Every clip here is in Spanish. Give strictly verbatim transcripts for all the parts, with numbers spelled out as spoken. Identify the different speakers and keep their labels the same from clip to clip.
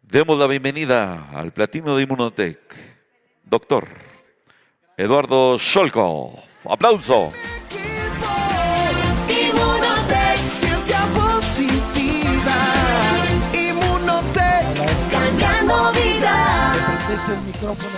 Speaker 1: Demos la bienvenida al platino de Inmunotech, doctor Eduardo Scholkov. ¡Aplauso!
Speaker 2: Inmunotech, ciencia positiva. Inmunotech, cambiando vida.
Speaker 3: Es el micrófono.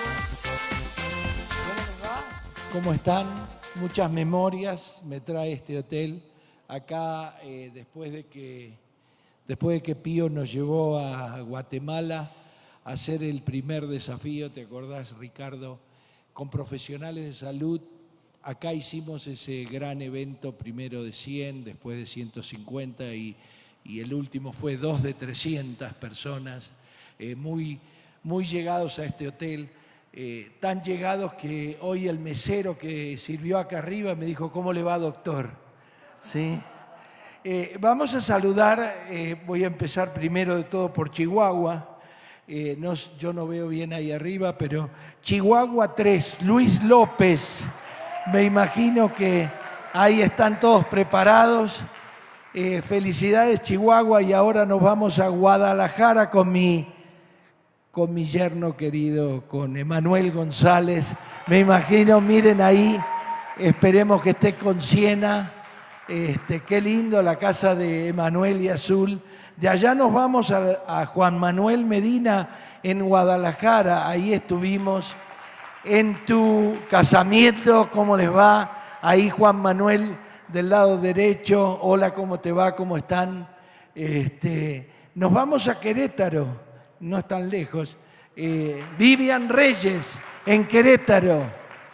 Speaker 3: ¿Cómo están? Muchas memorias me trae este hotel. Acá, eh, después de que después de que Pío nos llevó a Guatemala a hacer el primer desafío, ¿te acordás, Ricardo? Con profesionales de salud. Acá hicimos ese gran evento, primero de cien, después de ciento cincuenta y, y el último fue dos de trescientas personas, eh, muy, muy llegados a este hotel. Eh, tan llegados que hoy el mesero que sirvió acá arriba me dijo, ¿cómo le va, doctor? ¿Sí? Eh, vamos a saludar, eh, voy a empezar primero de todo por Chihuahua. Eh, no, yo no veo bien ahí arriba, pero Chihuahua tres, Luis López. Me imagino que ahí están todos preparados. Eh, felicidades, Chihuahua, y ahora nos vamos a Guadalajara con mi... con mi yerno querido, con Emanuel González. Me imagino, miren ahí, esperemos que esté con Siena. Este, qué lindo la casa de Emanuel y Azul. De allá nos vamos a, a Juan Manuel Medina en Guadalajara. Ahí estuvimos en tu casamiento. ¿Cómo les va? Ahí Juan Manuel del lado derecho. Hola, ¿cómo te va? ¿Cómo están? Este, nos vamos a Querétaro. No es tan lejos, eh, Vivian Reyes, en Querétaro.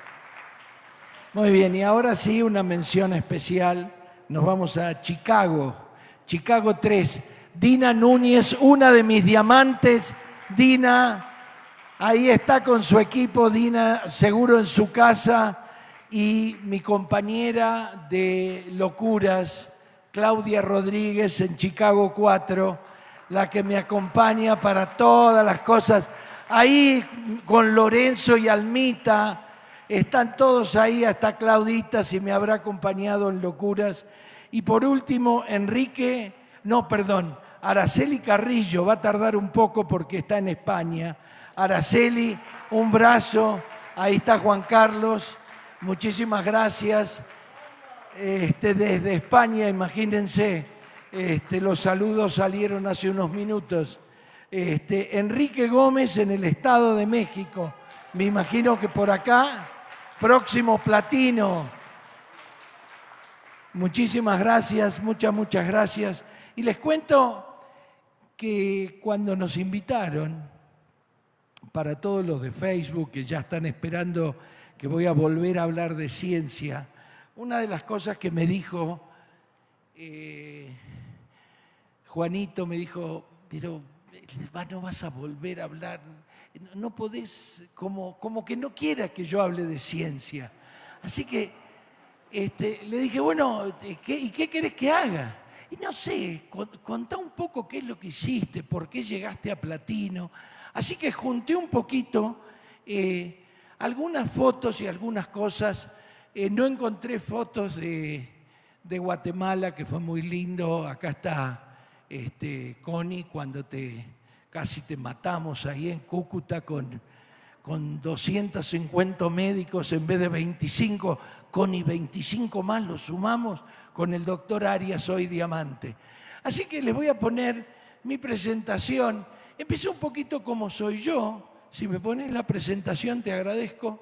Speaker 3: Muy bien, y ahora sí una mención especial, nos vamos a Chicago, Chicago tres, Dina Núñez, una de mis diamantes. Dina, ahí está con su equipo, Dina seguro en su casa, y mi compañera de locuras, Claudia Rodríguez, en Chicago cuatro, la que me acompaña para todas las cosas. Ahí con Lorenzo y Almita, están todos ahí, hasta Claudita, si me habrá acompañado en locuras. Y por último, Enrique, no, perdón, Araceli Carrillo, va a tardar un poco porque está en España. Araceli, un brazo, ahí está Juan Carlos, muchísimas gracias. Este, desde España, imagínense. Este, los saludos salieron hace unos minutos. Este, Enrique Gómez en el Estado de México. Me imagino que por acá, próximo platino. Muchísimas gracias, muchas, muchas gracias. Y les cuento que cuando nos invitaron, para todos los de Facebook que ya están esperando que voy a volver a hablar de ciencia, una de las cosas que me dijo... Eh, Juanito me dijo, pero no vas a volver a hablar, no podés, como, como que no quiera que yo hable de ciencia. Así que este, le dije, bueno, ¿qué, ¿y qué querés que haga? Y no sé, contá un poco qué es lo que hiciste, por qué llegaste a platino. Así que junté un poquito eh, algunas fotos y algunas cosas. Eh, no encontré fotos de, de Guatemala, que fue muy lindo. Acá está... Este, Connie, cuando te, casi te matamos ahí en Cúcuta con, con doscientos cincuenta médicos en vez de veinticinco, Connie veinticinco más, los sumamos, con el doctor Arias hoy diamante. Así que les voy a poner mi presentación. Empecé un poquito como soy yo. Si me pones la presentación te agradezco.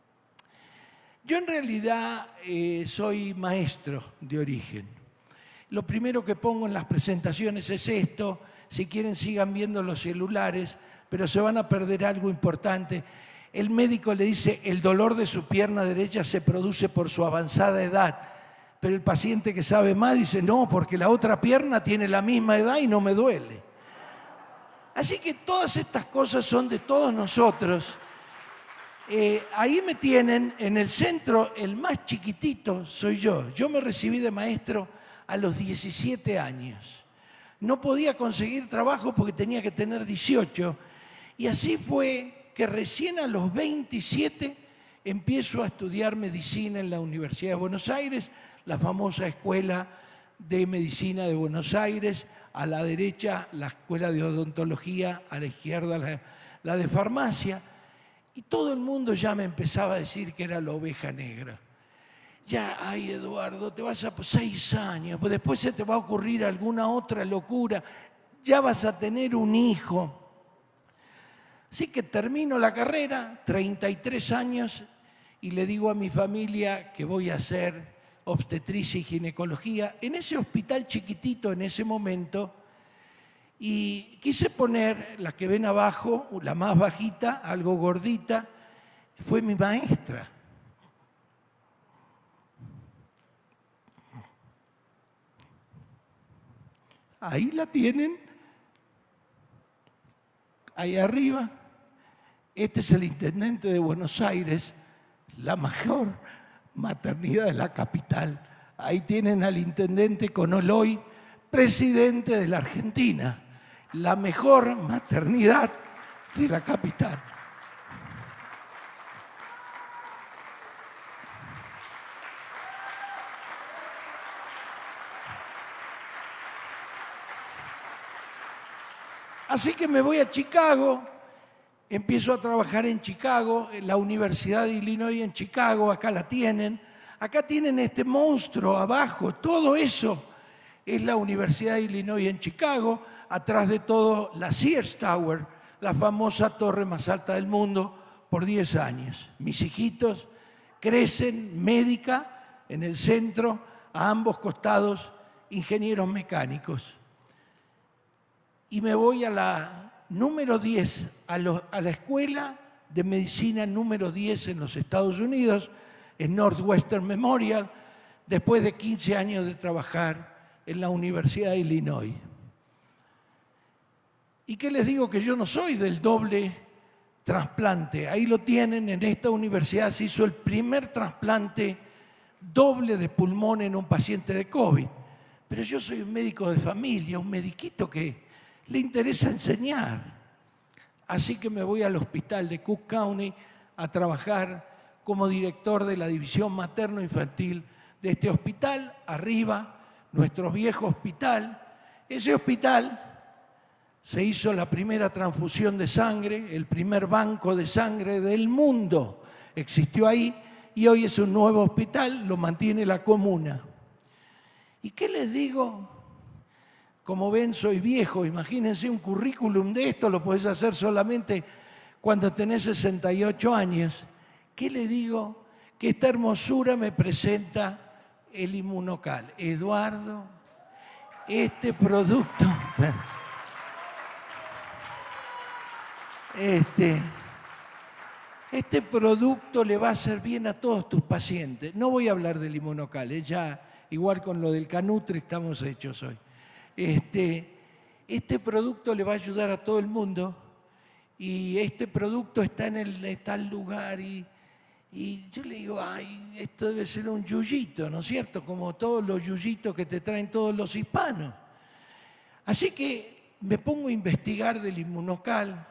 Speaker 3: Yo en realidad eh, soy maestro de origen. Lo primero que pongo en las presentaciones es esto. Si quieren sigan viendo los celulares, pero se van a perder algo importante. El médico le dice, el dolor de su pierna derecha se produce por su avanzada edad. Pero el paciente que sabe más dice, no, porque la otra pierna tiene la misma edad y no me duele. Así que todas estas cosas son de todos nosotros. Eh, ahí me tienen, en el centro, el más chiquitito soy yo. Yo me recibí de maestro a los diecisiete años. No podía conseguir trabajo porque tenía que tener dieciocho. Y así fue que recién a los veintisiete empiezo a estudiar medicina en la Universidad de Buenos Aires, la famosa escuela de Medicina de Buenos Aires, a la derecha la Escuela de Odontología, a la izquierda la, la de Farmacia, y todo el mundo ya me empezaba a decir que era la oveja negra. Ya, ay Eduardo, te vas a seis años, pues después se te va a ocurrir alguna otra locura, ya vas a tener un hijo. Así que termino la carrera, treinta y tres años, y le digo a mi familia que voy a hacer obstetricia y ginecología en ese hospital chiquitito en ese momento, y quise poner la que ven abajo, la más bajita, algo gordita, fue mi maestra. Ahí la tienen, ahí arriba. Este es el intendente de Buenos Aires, la mejor maternidad de la capital. Ahí tienen al intendente Conoloy, presidente de la Argentina, la mejor maternidad de la capital. Así que me voy a Chicago, empiezo a trabajar en Chicago, en la Universidad de Illinois en Chicago, acá la tienen. Acá tienen este monstruo abajo, todo eso es la Universidad de Illinois en Chicago, atrás de todo la Sears Tower, la famosa torre más alta del mundo, por diez años. Mis hijitos crecen, médica, en el centro, a ambos costados, ingenieros mecánicos. Y me voy a la número diez, a, lo, a la escuela de medicina número diez en los Estados Unidos, en Northwestern Memorial, después de quince años de trabajar en la Universidad de Illinois. ¿Y qué les digo? Que yo no soy del doble trasplante. Ahí lo tienen, en esta universidad se hizo el primer trasplante doble de pulmón en un paciente de COVID. Pero yo soy un médico de familia, un mediquito que le interesa enseñar. Así que me voy al hospital de Cook County a trabajar como director de la división materno-infantil de este hospital. Arriba, nuestro viejo hospital. Ese hospital se hizo la primera transfusión de sangre, el primer banco de sangre del mundo. Existió ahí y hoy es un nuevo hospital, lo mantiene la comuna. ¿Y qué les digo? Como ven, soy viejo. Imagínense un currículum de esto, lo podés hacer solamente cuando tenés sesenta y ocho años. ¿Qué le digo? Que esta hermosura me presenta el Inmunocal. Eduardo, este producto, este, este producto le va a hacer bien a todos tus pacientes. No voy a hablar del Inmunocal, ¿eh? Ya igual con lo del Canutri estamos hechos hoy. Este, este producto le va a ayudar a todo el mundo y este producto está en el tal lugar y, y yo le digo, ay, esto debe ser un yuyito, ¿no es cierto? Como todos los yuyitos que te traen todos los hispanos. Así que me pongo a investigar del Inmunocal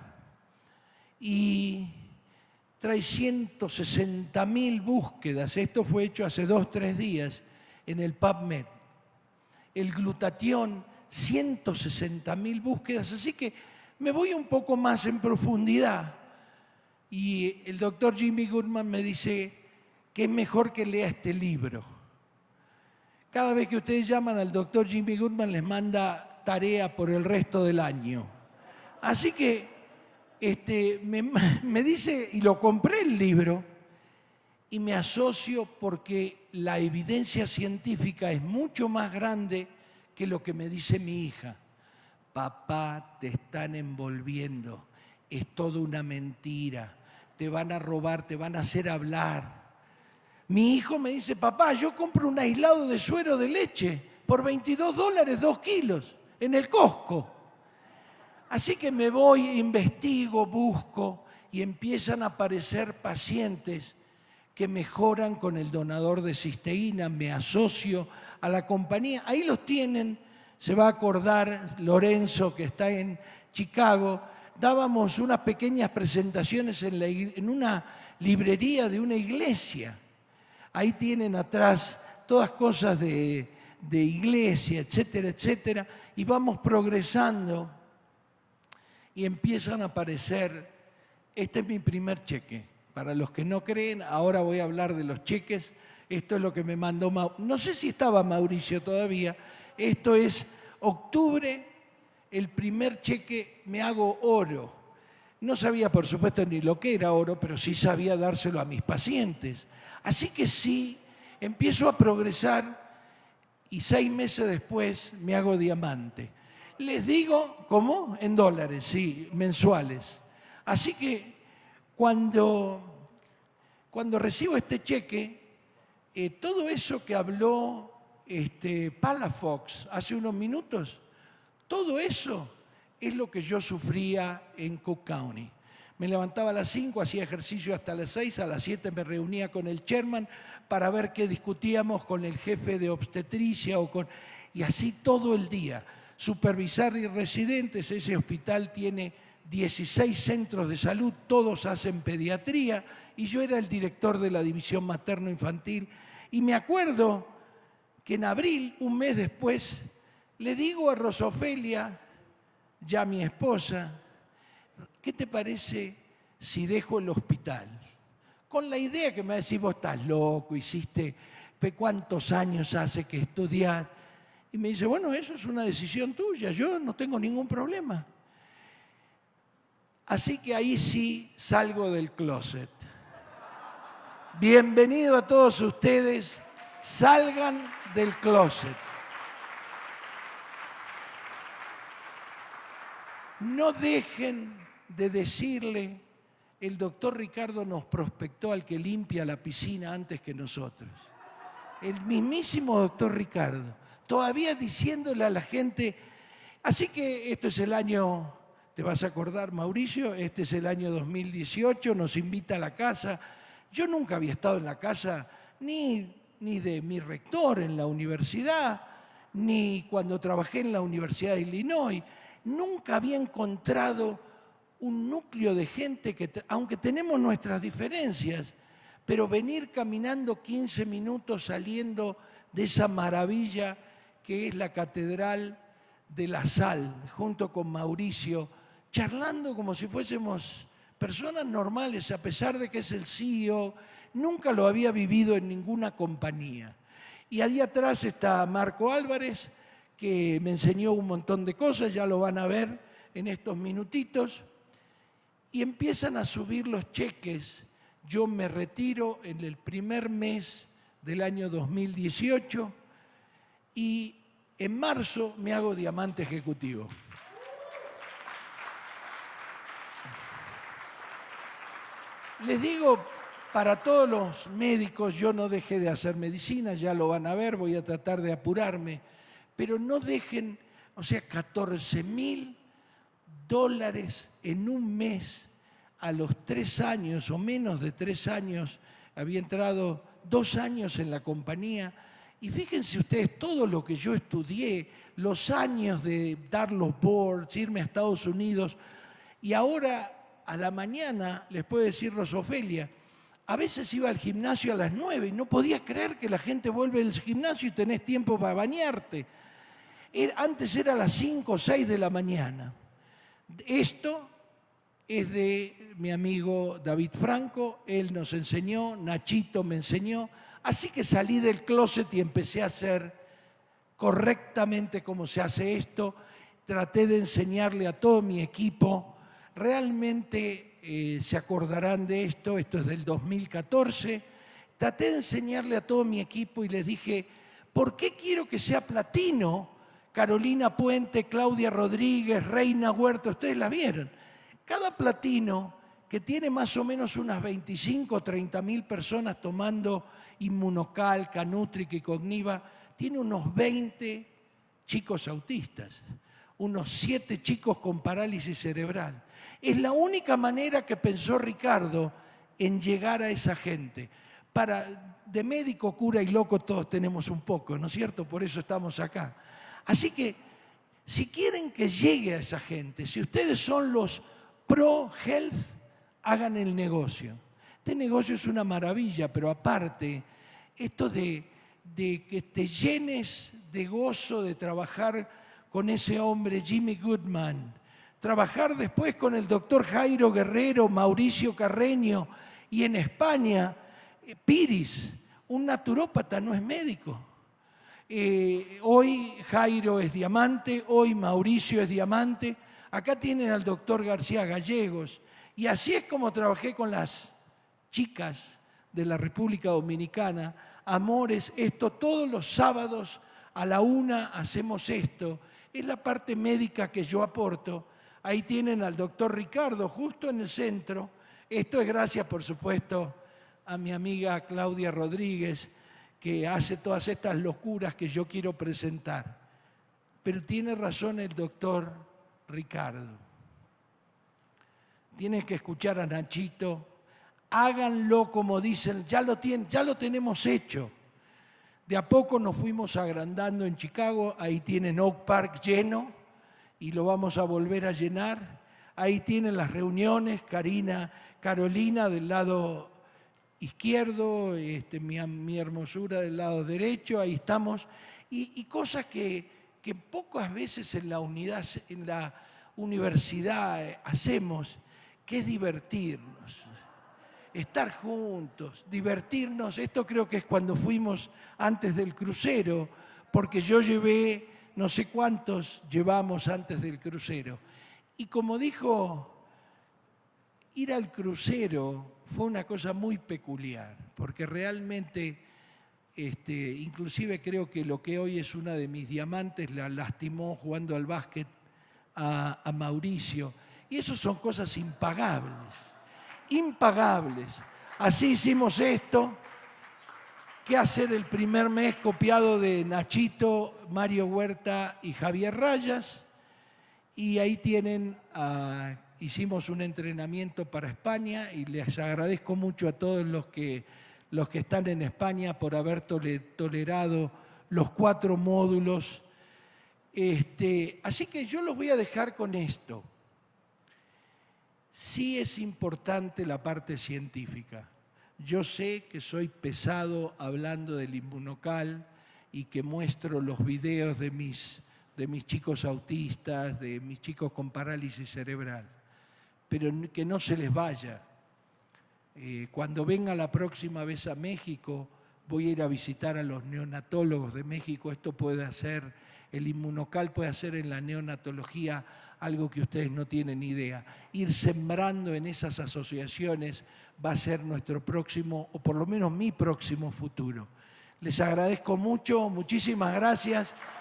Speaker 3: y trae ciento sesenta mil búsquedas. Esto fue hecho hace dos, tres días en el PubMed. El glutatión, ciento sesenta mil búsquedas, así que me voy un poco más en profundidad. Y el doctor Jimmy Goodman me dice que es mejor que lea este libro. Cada vez que ustedes llaman al doctor Jimmy Goodman les manda tarea por el resto del año. Así que este, me, me dice, y lo compré el libro, y me asocio porque la evidencia científica es mucho más grande que lo que me dice mi hija. Papá, te están envolviendo, es toda una mentira, te van a robar, te van a hacer hablar. Mi hijo me dice, papá, yo compro un aislado de suero de leche por veintidós dólares, dos kilos, en el Costco. Así que me voy, investigo, busco y empiezan a aparecer pacientes que mejoran con el donador de cisteína, me asocio a la compañía. Ahí los tienen, se va a acordar Lorenzo, que está en Chicago. Dábamos unas pequeñas presentaciones en, la, en una librería de una iglesia. Ahí tienen atrás todas cosas de, de iglesia, etcétera, etcétera, y vamos progresando y empiezan a aparecer, este es mi primer cheque. Para los que no creen, ahora voy a hablar de los cheques. Esto es lo que me mandó Mauricio. No sé si estaba Mauricio todavía. Esto es octubre, el primer cheque, me hago oro. No sabía, por supuesto, ni lo que era oro, pero sí sabía dárselo a mis pacientes. Así que sí, empiezo a progresar y seis meses después me hago diamante. Les digo, ¿cómo? En dólares, sí, mensuales. Así que cuando, cuando recibo este cheque, eh, todo eso que habló este, Palafox hace unos minutos, todo eso es lo que yo sufría en Cook County. Me levantaba a las cinco, hacía ejercicio hasta las seis, a las siete me reunía con el chairman para ver qué discutíamos con el jefe de obstetricia o con... y así todo el día. Supervisar y residentes, ese hospital tiene dieciséis centros de salud, todos hacen pediatría, y yo era el director de la división materno-infantil. Y me acuerdo que en abril, un mes después, le digo a Rosofelia, ya mi esposa, ¿qué te parece si dejo el hospital? Con la idea que me decís, vos estás loco, hiciste, ¿cuántos años hace que estudiás? Y me dice, bueno, eso es una decisión tuya, yo no tengo ningún problema. Así que ahí sí salgo del closet. Bienvenido a todos ustedes, salgan del closet. No dejen de decirle, el doctor Ricardo nos prospectó al que limpia la piscina antes que nosotros. El mismísimo doctor Ricardo, todavía diciéndole a la gente, así que esto es el año, te vas a acordar Mauricio, este es el año dos mil dieciocho, nos invita a la casa. Yo nunca había estado en la casa ni, ni de mi rector en la universidad, ni cuando trabajé en la Universidad de Illinois. Nunca había encontrado un núcleo de gente que, aunque tenemos nuestras diferencias, pero venir caminando quince minutos saliendo de esa maravilla que es la Catedral de la Sal, junto con Mauricio, charlando como si fuésemos personas normales, a pesar de que es el C E O, nunca lo había vivido en ninguna compañía. Y ahí atrás está Marco Álvarez, que me enseñó un montón de cosas, ya lo van a ver en estos minutitos, y empiezan a subir los cheques. Yo me retiro en el primer mes del año dos mil dieciocho y en marzo me hago diamante ejecutivo. Les digo, para todos los médicos, yo no dejé de hacer medicina, ya lo van a ver, voy a tratar de apurarme, pero no dejen, o sea, catorce mil dólares en un mes a los tres años o menos de tres años, había entrado dos años en la compañía, y fíjense ustedes todo lo que yo estudié, los años de dar los boards, irme a Estados Unidos, y ahora a la mañana, les puedo decir Rosofelia, a veces iba al gimnasio a las nueve y no podía creer que la gente vuelve del gimnasio y tenés tiempo para bañarte. Antes era a las cinco o seis de la mañana. Esto es de mi amigo David Franco, él nos enseñó, Nachito me enseñó, así que salí del closet y empecé a hacer correctamente como se hace esto, traté de enseñarle a todo mi equipo, realmente eh, se acordarán de esto, esto es del dos mil catorce, traté de enseñarle a todo mi equipo y les dije, ¿por qué quiero que sea platino? Carolina Puente, Claudia Rodríguez, Reina Huerta, ustedes la vieron. Cada platino que tiene más o menos unas veinticinco o treinta mil personas tomando Inmunocal, Canutric y Cogniva, tiene unos veinte chicos autistas, unos siete chicos con parálisis cerebral. Es la única manera que pensó Ricardo en llegar a esa gente. Para, de médico, cura y loco todos tenemos un poco, ¿no es cierto? Por eso estamos acá. Así que, si quieren que llegue a esa gente, si ustedes son los pro-health, hagan el negocio. Este negocio es una maravilla, pero aparte, esto de, de que te llenes de gozo de trabajar con ese hombre, Jimmy Goodman, trabajar después con el doctor Jairo Guerrero, Mauricio Carreño, y en España, Piris, un naturópata, no es médico. Eh, hoy Jairo es diamante, hoy Mauricio es diamante. Acá tienen al doctor García Gallegos. Y así es como trabajé con las chicas de la República Dominicana. Amores, esto todos los sábados a la una hacemos esto. Es la parte médica que yo aporto. Ahí tienen al doctor Ricardo, justo en el centro. Esto es gracias, por supuesto, a mi amiga Claudia Rodríguez, que hace todas estas locuras que yo quiero presentar. Pero tiene razón el doctor Ricardo. Tienen que escuchar a Nachito. Háganlo como dicen, ya lo, tienen, ya lo tenemos hecho. De a poco nos fuimos agrandando en Chicago. Ahí tienen Oak Park lleno y lo vamos a volver a llenar. Ahí tienen las reuniones, Karina, Carolina del lado izquierdo, este, mi, mi hermosura del lado derecho, ahí estamos. Y, y cosas que, que pocas veces en la, unidad, en la universidad hacemos, que es divertirnos, estar juntos, divertirnos. Esto creo que es cuando fuimos antes del crucero, porque yo llevé, no sé cuántos llevamos antes del crucero. Y como dijo, ir al crucero fue una cosa muy peculiar, porque realmente, este, inclusive creo que lo que hoy es una de mis diamantes la lastimó jugando al básquet a, a Mauricio. Y eso son cosas impagables, impagables. Así hicimos esto, que hacer el primer mes copiado de Nachito, Mario Huerta y Javier Rayas. Y ahí tienen, uh, hicimos un entrenamiento para España y les agradezco mucho a todos los que, los que están en España por haber tole, tolerado los cuatro módulos. Este, así que yo los voy a dejar con esto. Sí es importante la parte científica. Yo sé que soy pesado hablando del inmunocal y que muestro los videos de mis de mis chicos autistas, de mis chicos con parálisis cerebral, pero que no se les vaya. Eh, cuando venga la próxima vez a México, voy a ir a visitar a los neonatólogos de México. Esto puede hacer, el inmunocal puede hacer en la neonatología algo que ustedes no tienen idea. Ir sembrando en esas asociaciones va a ser nuestro próximo, o por lo menos mi próximo futuro. Les agradezco mucho, muchísimas gracias.